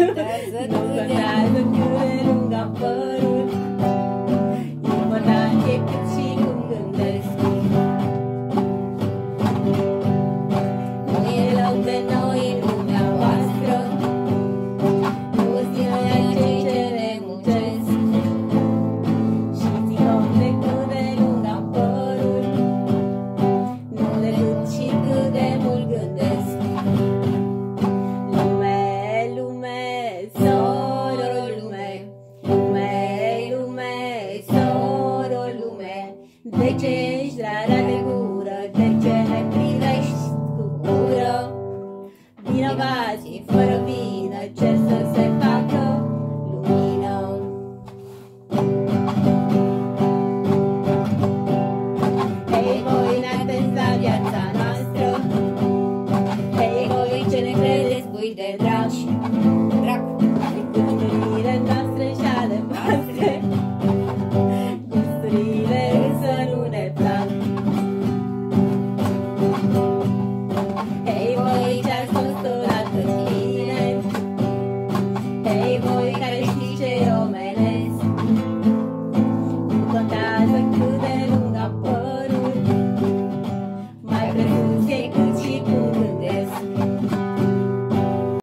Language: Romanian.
Nu contează cât de lung am părut, important e cât și cum gândesc. Nu e loc de noi în lumea voastră, nu-s din ăia cei ce ne muncesc. Și țin cont de cât de lung am părut, nu de cât și cât de mult gândesc. De ce ești rara de gură? De ce ne privești cu ură? Vinovați, fără vină, ce